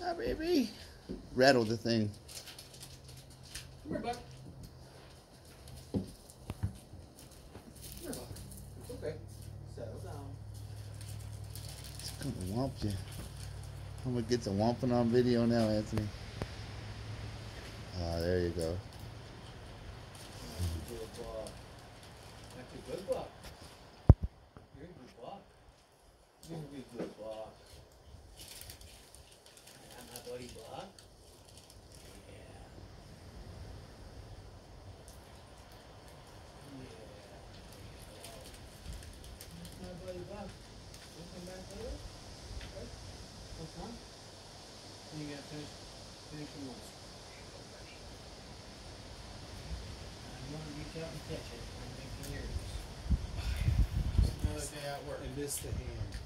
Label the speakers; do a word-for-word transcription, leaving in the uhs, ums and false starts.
Speaker 1: Hi, baby. Rattle the thing.
Speaker 2: Come here, Buck. Come here, Buck. It's okay. Settle down.
Speaker 1: It's gonna whomp you. I'm gonna get the whomping on video now, Anthony. Ah, there you go.
Speaker 2: That's a good buck. That's a good buck. You're a good buck. You're a good, good buck. Yeah, my buddy Buck. Yeah. Yeah. That's my buddy Buck. You come back later? Okay. What's wrong? You gotta finish, finish your lunch. You wanna reach out and catch it. I'm making yours.
Speaker 3: Another day at work.
Speaker 2: I missed the hand.